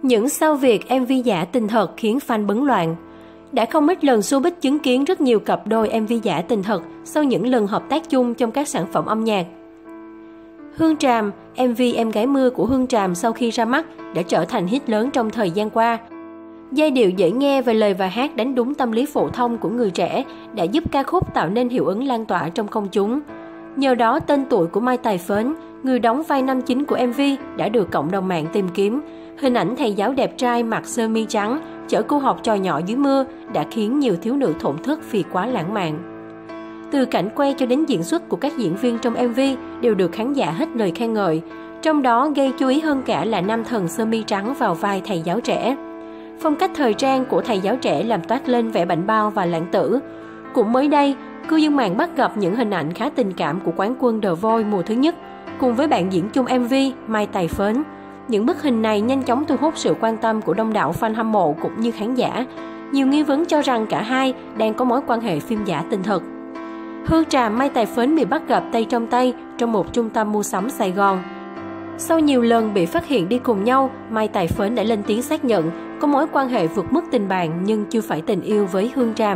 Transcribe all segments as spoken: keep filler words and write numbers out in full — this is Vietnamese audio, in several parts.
Những sao việc em vê giả tình thật khiến fan bấn loạn. Đã không ít lần showbiz chứng kiến rất nhiều cặp đôi em vê giả tình thật sau những lần hợp tác chung trong các sản phẩm âm nhạc. Hương Tràm, em vê Em Gái Mưa của Hương Tràm sau khi ra mắt đã trở thành hit lớn trong thời gian qua. Giai điệu dễ nghe và lời bài hát đánh đúng tâm lý phổ thông của người trẻ đã giúp ca khúc tạo nên hiệu ứng lan tỏa trong công chúng. Nhờ đó, tên tuổi của Mai Tài Phến, người đóng vai nam chính của em vê, đã được cộng đồng mạng tìm kiếm. Hình ảnh thầy giáo đẹp trai mặc sơ mi trắng, chở cô học trò nhỏ dưới mưa đã khiến nhiều thiếu nữ thổn thức vì quá lãng mạn. Từ cảnh quay cho đến diễn xuất của các diễn viên trong em vê đều được khán giả hết lời khen ngợi. Trong đó gây chú ý hơn cả là nam thần sơ mi trắng vào vai thầy giáo trẻ. Phong cách thời trang của thầy giáo trẻ làm toát lên vẻ bảnh bao và lãng tử. Cũng mới đây, cư dân mạng bắt gặp những hình ảnh khá tình cảm của quán quân The Voice mùa thứ nhất cùng với bạn diễn chung em vê Mai Tài Phến. Những bức hình này nhanh chóng thu hút sự quan tâm của đông đảo fan hâm mộ cũng như khán giả. Nhiều nghi vấn cho rằng cả hai đang có mối quan hệ phim giả tình thật. Hương Tràm, Mai Tài Phến bị bắt gặp tay trong tay trong một trung tâm mua sắm Sài Gòn. Sau nhiều lần bị phát hiện đi cùng nhau, Mai Tài Phến đã lên tiếng xác nhận có mối quan hệ vượt mức tình bạn nhưng chưa phải tình yêu với Hương Tràm.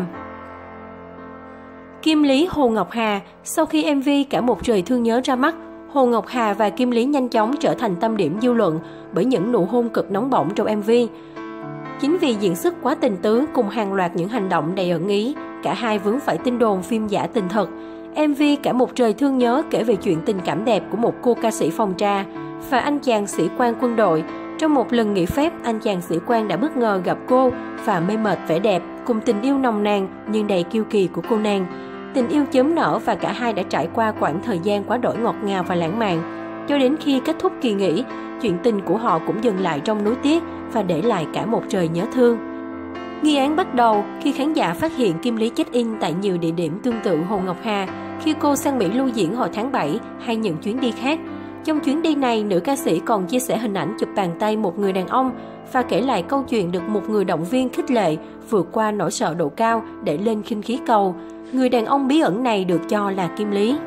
Kim Lý, Hồ Ngọc Hà. Sau khi em vê Cả Một Trời Thương Nhớ ra mắt, Hồ Ngọc Hà và Kim Lý nhanh chóng trở thành tâm điểm dư luận bởi những nụ hôn cực nóng bỏng trong em vê. Chính vì diễn xuất quá tình tứ cùng hàng loạt những hành động đầy ẩn ý, cả hai vướng phải tin đồn phim giả tình thật. em vê Cả Một Trời Thương Nhớ kể về chuyện tình cảm đẹp của một cô ca sĩ phòng trà và anh chàng sĩ quan quân đội. Trong một lần nghỉ phép, anh chàng sĩ quan đã bất ngờ gặp cô và mê mệt vẻ đẹp cùng tình yêu nồng nàn nhưng đầy kiêu kỳ của cô nàng. Tình yêu chớm nở và cả hai đã trải qua quãng thời gian quá đổi ngọt ngào và lãng mạn. Cho đến khi kết thúc kỳ nghỉ, chuyện tình của họ cũng dừng lại trong nuối tiếc và để lại cả một trời nhớ thương. Nghi án bắt đầu khi khán giả phát hiện Kim Lý check-in tại nhiều địa điểm tương tự Hồ Ngọc Hà khi cô sang Mỹ lưu diễn hồi tháng bảy hay những chuyến đi khác. Trong chuyến đi này, nữ ca sĩ còn chia sẻ hình ảnh chụp bàn tay một người đàn ông và kể lại câu chuyện được một người động viên khích lệ vượt qua nỗi sợ độ cao để lên khinh khí cầu. Người đàn ông bí ẩn này được cho là Kim Lý.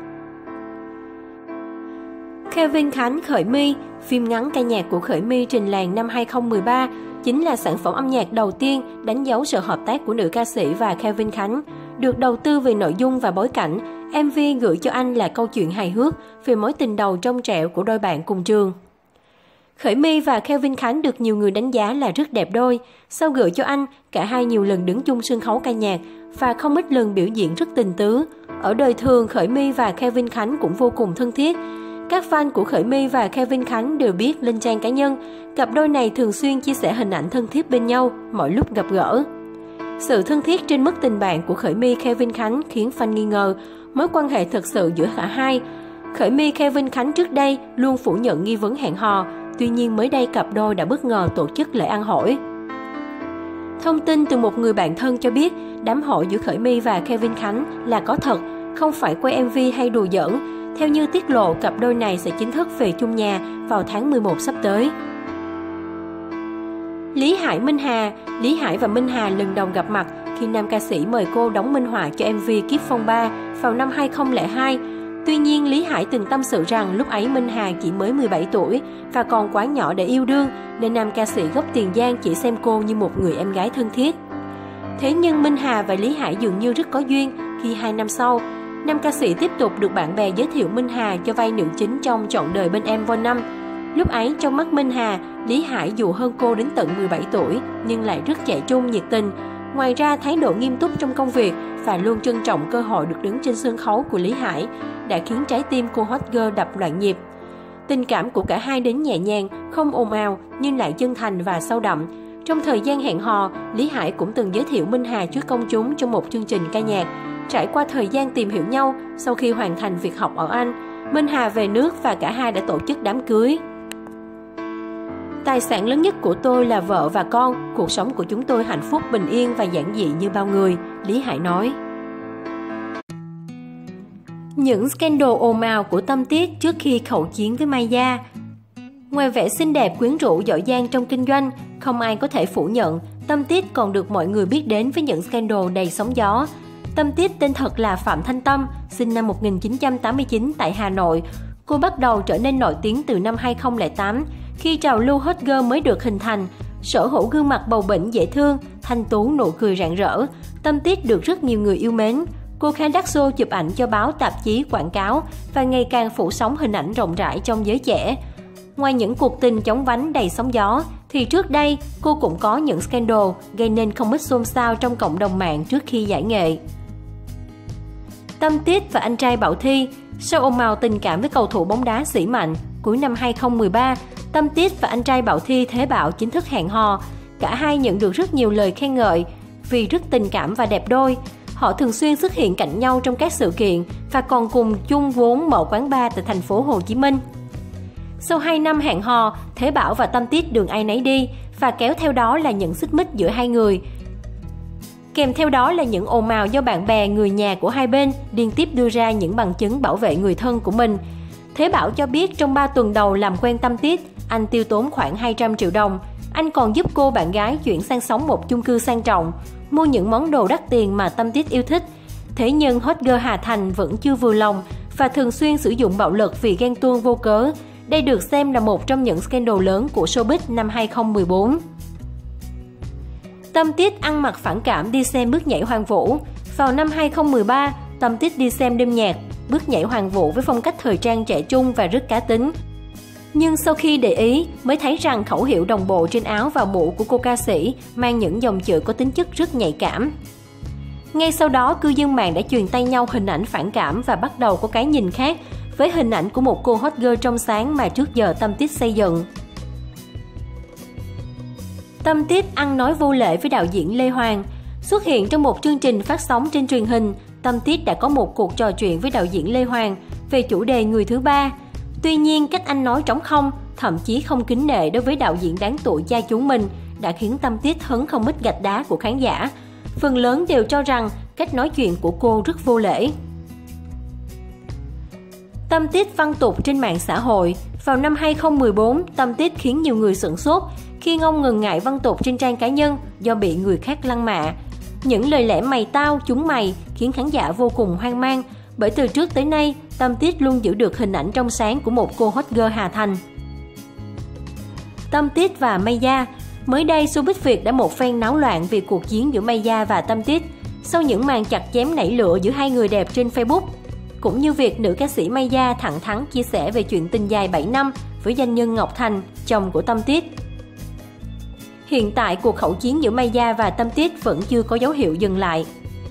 Kevin Khánh, Khởi My. Phim ngắn ca nhạc của Khởi My trình làng năm hai không một ba chính là sản phẩm âm nhạc đầu tiên đánh dấu sự hợp tác của nữ ca sĩ và Kevin Khánh. Được đầu tư về nội dung và bối cảnh, em vê gửi cho anh là câu chuyện hài hước về mối tình đầu trong trẻo của đôi bạn cùng trường. Khởi My và Kevin Khánh được nhiều người đánh giá là rất đẹp đôi. Sau gửi cho anh, cả hai nhiều lần đứng chung sân khấu ca nhạc và không ít lần biểu diễn rất tình tứ. Ở đời thường, Khởi My và Kevin Khánh cũng vô cùng thân thiết. Các fan của Khởi My và Kevin Khánh đều biết lên trang cá nhân, cặp đôi này thường xuyên chia sẻ hình ảnh thân thiết bên nhau mỗi lúc gặp gỡ. Sự thân thiết trên mức tình bạn của Khởi My Kevin Khánh khiến fan nghi ngờ mối quan hệ thực sự giữa cả hai. Khởi My Kevin Khánh trước đây luôn phủ nhận nghi vấn hẹn hò, tuy nhiên mới đây cặp đôi đã bất ngờ tổ chức lễ ăn hỏi. Thông tin từ một người bạn thân cho biết, đám hỏi giữa Khởi My và Kevin Khánh là có thật, không phải quay em vê hay đùa giỡn. Theo như tiết lộ, cặp đôi này sẽ chính thức về chung nhà vào tháng mười một sắp tới. Lý Hải, Minh Hà. Lý Hải và Minh Hà lần đầu gặp mặt khi nam ca sĩ mời cô đóng minh họa cho em vê Kiếp Phong ba vào năm hai không không hai. Tuy nhiên, Lý Hải từng tâm sự rằng lúc ấy Minh Hà chỉ mới mười bảy tuổi và còn quá nhỏ để yêu đương, nên nam ca sĩ gốc Tiền Giang chỉ xem cô như một người em gái thân thiết. Thế nhưng Minh Hà và Lý Hải dường như rất có duyên khi hai năm sau, nam ca sĩ tiếp tục được bạn bè giới thiệu Minh Hà cho vai nữ chính trong Trọn Đời Bên Em Vol năm. Lúc ấy trong mắt Minh Hà, Lý Hải dù hơn cô đến tận mười bảy tuổi nhưng lại rất trẻ trung, nhiệt tình. Ngoài ra, thái độ nghiêm túc trong công việc và luôn trân trọng cơ hội được đứng trên sân khấu của Lý Hải đã khiến trái tim cô hot girl đập loạn nhịp. Tình cảm của cả hai đến nhẹ nhàng, không ồn ào nhưng lại chân thành và sâu đậm. Trong thời gian hẹn hò, Lý Hải cũng từng giới thiệu Minh Hà trước công chúng trong một chương trình ca nhạc. Trải qua thời gian tìm hiểu nhau, sau khi hoàn thành việc học ở Anh, Minh Hà về nước và cả hai đã tổ chức đám cưới. Tài sản lớn nhất của tôi là vợ và con, cuộc sống của chúng tôi hạnh phúc, bình yên và giản dị như bao người, Lý Hải nói. Những scandal ồn ào của Tâm Tiết trước khi khẩu chiến với Mai Gia. Ngoài vẻ xinh đẹp, quyến rũ, giỏi giang trong kinh doanh, không ai có thể phủ nhận Tâm Tiết còn được mọi người biết đến với những scandal đầy sóng gió. Tâm Tiết tên thật là Phạm Thanh Tâm, sinh năm một nghìn chín trăm tám mươi chín tại Hà Nội. Cô bắt đầu trở nên nổi tiếng từ năm hai không không tám Khi trào lưu hot girl mới được hình thành, sở hữu gương mặt bầu bĩnh dễ thương, thanh tú nụ cười rạng rỡ, Tâm Tít được rất nhiều người yêu mến. Cô khá đắt xô chụp ảnh cho báo, tạp chí, quảng cáo và ngày càng phủ sóng hình ảnh rộng rãi trong giới trẻ. Ngoài những cuộc tình chóng vánh đầy sóng gió, thì trước đây cô cũng có những scandal gây nên không ít xôn xao trong cộng đồng mạng trước khi giải nghệ. Tâm Tít và anh trai Bảo Thy. Sau ồn ào tình cảm với cầu thủ bóng đá Sĩ Mạnh, cuối năm hai không một ba, Tâm Tít và anh trai Bảo Thy Thế Bảo chính thức hẹn hò. Cả hai nhận được rất nhiều lời khen ngợi vì rất tình cảm và đẹp đôi. Họ thường xuyên xuất hiện cạnh nhau trong các sự kiện và còn cùng chung vốn mở quán bar tại thành phố Hồ Chí Minh. Sau hai năm hẹn hò, Thế Bảo và Tâm Tít đường ai nấy đi và kéo theo đó là những xích mích giữa hai người. Kèm theo đó là những ồn ào do bạn bè, người nhà của hai bên liên tiếp đưa ra những bằng chứng bảo vệ người thân của mình. Thế Bảo cho biết trong ba tuần đầu làm quen Tâm Tít, anh tiêu tốn khoảng hai trăm triệu đồng. Anh còn giúp cô bạn gái chuyển sang sống một chung cư sang trọng, mua những món đồ đắt tiền mà Tâm Tít yêu thích. Thế nhưng hot girl Hà Thành vẫn chưa vừa lòng và thường xuyên sử dụng bạo lực vì ghen tuông vô cớ. Đây được xem là một trong những scandal lớn của showbiz năm hai không một bốn. Tâm Tít ăn mặc phản cảm đi xem bước nhảy Hoàng Vũ. Vào năm hai không một ba, Tâm Tít đi xem đêm nhạc, bước nhảy Hoàng Vũ với phong cách thời trang trẻ trung và rất cá tính. Nhưng sau khi để ý, mới thấy rằng khẩu hiệu đồng bộ trên áo và mũ của cô ca sĩ mang những dòng chữ có tính chất rất nhạy cảm. Ngay sau đó, cư dân mạng đã truyền tay nhau hình ảnh phản cảm và bắt đầu có cái nhìn khác với hình ảnh của một cô hot girl trong sáng mà trước giờ Tâm Tít xây dựng. Tâm Tít ăn nói vô lễ với đạo diễn Lê Hoàng. Xuất hiện trong một chương trình phát sóng trên truyền hình, Tâm Tít đã có một cuộc trò chuyện với đạo diễn Lê Hoàng về chủ đề người thứ ba. Tuy nhiên, cách anh nói trống không, thậm chí không kính nể đối với đạo diễn đáng tuổi cha chúng mình đã khiến Tâm Tít hứng không ít gạch đá của khán giả. Phần lớn đều cho rằng cách nói chuyện của cô rất vô lễ. Tâm Tít văn tục trên mạng xã hội. Vào năm hai không một bốn, Tâm Tít khiến nhiều người sửng sốt khi ngông ngừng ngại văn tục trên trang cá nhân do bị người khác lăng mạ. Những lời lẽ mày tao, chúng mày khiến khán giả vô cùng hoang mang, bởi từ trước tới nay, Tâm Tít luôn giữ được hình ảnh trong sáng của một cô hot girl Hà Thành. Tâm Tít và Maya. Mới đây, showbiz Việt đã một phen náo loạn vì cuộc chiến giữa Maya và Tâm Tít sau những màn chặt chém nảy lửa giữa hai người đẹp trên Facebook, cũng như việc nữ ca sĩ Maya thẳng thắn chia sẻ về chuyện tình dài bảy năm với doanh nhân Ngọc Thành, chồng của Tâm Tít. Hiện tại, cuộc khẩu chiến giữa Maya và Tâm Tít vẫn chưa có dấu hiệu dừng lại.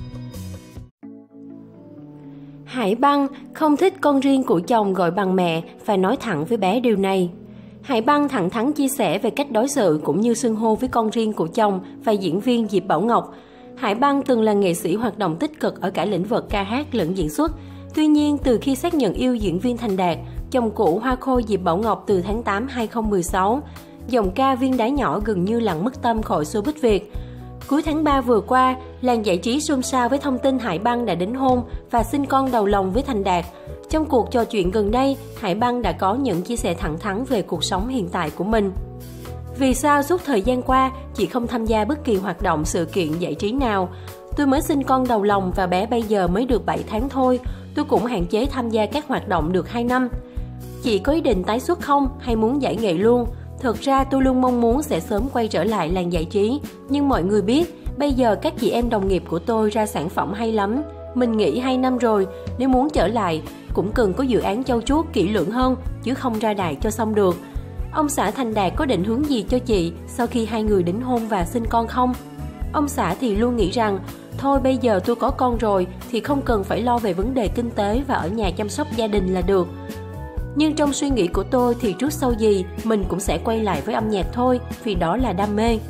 Hải Băng không thích con riêng của chồng gọi bằng mẹ và nói thẳng với bé điều này. Hải Băng thẳng thắn chia sẻ về cách đối xử cũng như xưng hô với con riêng của chồng và diễn viên Diệp Bảo Ngọc. Hải Băng từng là nghệ sĩ hoạt động tích cực ở cả lĩnh vực ca hát lẫn diễn xuất. Tuy nhiên, từ khi xác nhận yêu diễn viên Thành Đạt, chồng cũ hoa khôi Diệp Bảo Ngọc từ tháng tám hai không một sáu, giọng ca Viên Đá Nhỏ gần như lặn mất tâm khỏi showbiz Việt. Cuối tháng ba vừa qua, làng giải trí xôn xao với thông tin Hải Băng đã đính hôn và sinh con đầu lòng với Thành Đạt. Trong cuộc trò chuyện gần đây, Hải Băng đã có những chia sẻ thẳng thắn về cuộc sống hiện tại của mình. Vì sao suốt thời gian qua, chị không tham gia bất kỳ hoạt động sự kiện giải trí nào? Tôi mới sinh con đầu lòng và bé bây giờ mới được bảy tháng thôi. Tôi cũng hạn chế tham gia các hoạt động được hai năm. Chị có ý định tái xuất không hay muốn giải nghệ luôn? Thực ra tôi luôn mong muốn sẽ sớm quay trở lại làng giải trí. Nhưng mọi người biết, bây giờ các chị em đồng nghiệp của tôi ra sản phẩm hay lắm. Mình nghỉ hai năm rồi, nếu muốn trở lại, cũng cần có dự án châu chuốt kỹ lưỡng hơn, chứ không ra đại cho xong được. Ông xã Thành Đạt có định hướng gì cho chị sau khi hai người đính hôn và sinh con không? Ông xã thì luôn nghĩ rằng, thôi bây giờ tôi có con rồi thì không cần phải lo về vấn đề kinh tế và ở nhà chăm sóc gia đình là được. Nhưng trong suy nghĩ của tôi thì trước sau gì mình cũng sẽ quay lại với âm nhạc thôi, vì đó là đam mê.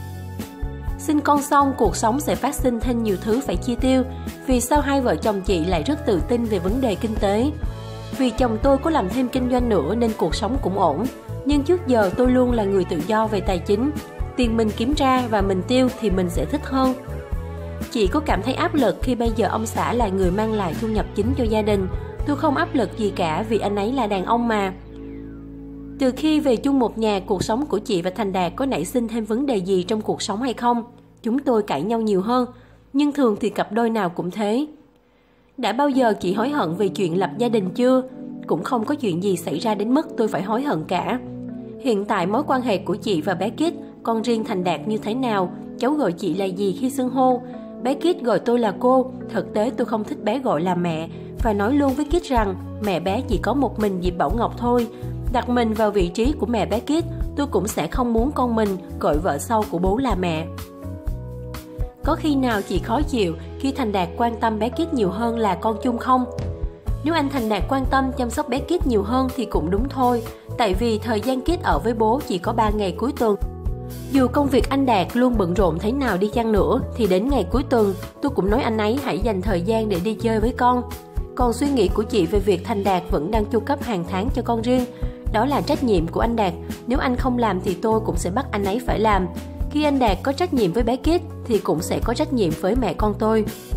Sinh con xong, cuộc sống sẽ phát sinh thêm nhiều thứ phải chi tiêu. Vì sao hai vợ chồng chị lại rất tự tin về vấn đề kinh tế? Vì chồng tôi có làm thêm kinh doanh nữa nên cuộc sống cũng ổn. Nhưng trước giờ tôi luôn là người tự do về tài chính. Tiền mình kiếm ra và mình tiêu thì mình sẽ thích hơn. Chị có cảm thấy áp lực khi bây giờ ông xã là người mang lại thu nhập chính cho gia đình? Tôi không áp lực gì cả vì anh ấy là đàn ông mà. Từ khi về chung một nhà, cuộc sống của chị và Thành Đạt có nảy sinh thêm vấn đề gì trong cuộc sống hay không? Chúng tôi cãi nhau nhiều hơn, nhưng thường thì cặp đôi nào cũng thế. Đã bao giờ chị hối hận về chuyện lập gia đình chưa? Cũng không có chuyện gì xảy ra đến mức tôi phải hối hận cả. Hiện tại mối quan hệ của chị và bé Kit, con riêng Thành Đạt như thế nào? Cháu gọi chị là gì khi xưng hô? Bé Kit gọi tôi là cô, thực tế tôi không thích bé gọi là mẹ. Và nói luôn với Kit rằng mẹ bé chỉ có một mình Diệp Bảo Ngọc thôi. Đặt mình vào vị trí của mẹ bé Kit, tôi cũng sẽ không muốn con mình gọi vợ sau của bố là mẹ. Có khi nào chị khó chịu khi Thành Đạt quan tâm bé Kit nhiều hơn là con chung không? Nếu anh Thành Đạt quan tâm chăm sóc bé Kit nhiều hơn thì cũng đúng thôi, tại vì thời gian Kit ở với bố chỉ có ba ngày cuối tuần. Dù công việc anh Đạt luôn bận rộn thế nào đi chăng nữa thì đến ngày cuối tuần tôi cũng nói anh ấy hãy dành thời gian để đi chơi với con. Còn suy nghĩ của chị về việc Thành Đạt vẫn đang chu cấp hàng tháng cho con riêng, đó là trách nhiệm của anh Đạt, nếu anh không làm thì tôi cũng sẽ bắt anh ấy phải làm. Khi anh Đạt có trách nhiệm với bé Kit thì cũng sẽ có trách nhiệm với mẹ con tôi.